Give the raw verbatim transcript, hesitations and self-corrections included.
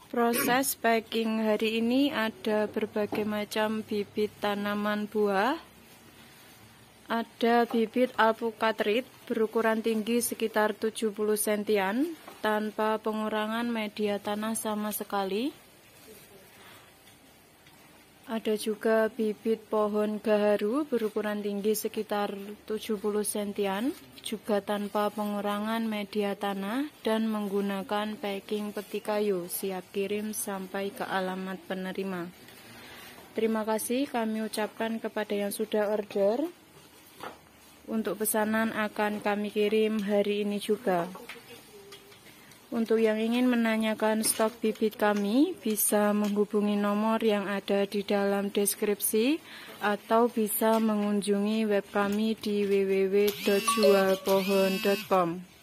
Proses packing hari ini ada berbagai macam bibit tanaman buah. Ada bibit alpukat berukuran tinggi sekitar tujuh puluh sentimeter tanpa pengurangan media tanah sama sekali. Ada juga bibit pohon gaharu berukuran tinggi sekitar tujuh puluh sentimeter, juga tanpa pengurangan media tanah dan menggunakan packing peti kayu, siap kirim sampai ke alamat penerima. Terima kasih kami ucapkan kepada yang sudah order. Untuk pesanan akan kami kirim hari ini juga. Untuk yang ingin menanyakan stok bibit kami, bisa menghubungi nomor yang ada di dalam deskripsi atau bisa mengunjungi web kami di w w w titik jual pohon titik com.